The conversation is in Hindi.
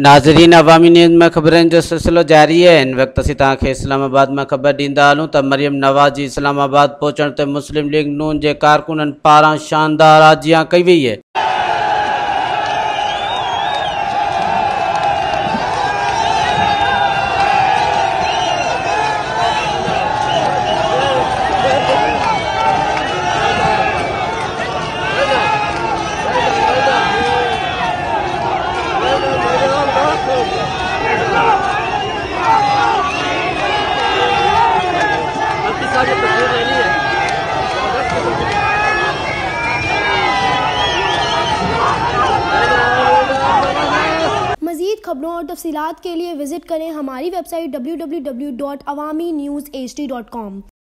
नाज़रीन, अवामी न्यूज़ में ख़बरनि जो सिलसिलो जारी है। इन वक्त असीं तव्हांखे इस्लामाबाद में ख़बर ॾींदा हलूं त मरियम नवाज जी इस्लामाबाद पहुचण ते मुस्लिम लीग नून जे कारकुननि पारां शानदार आजियां कई वई है। मज़ीद खबरों और तफसीलात के लिए विजिट करें हमारी वेबसाइट www.awamiNewsHD.com।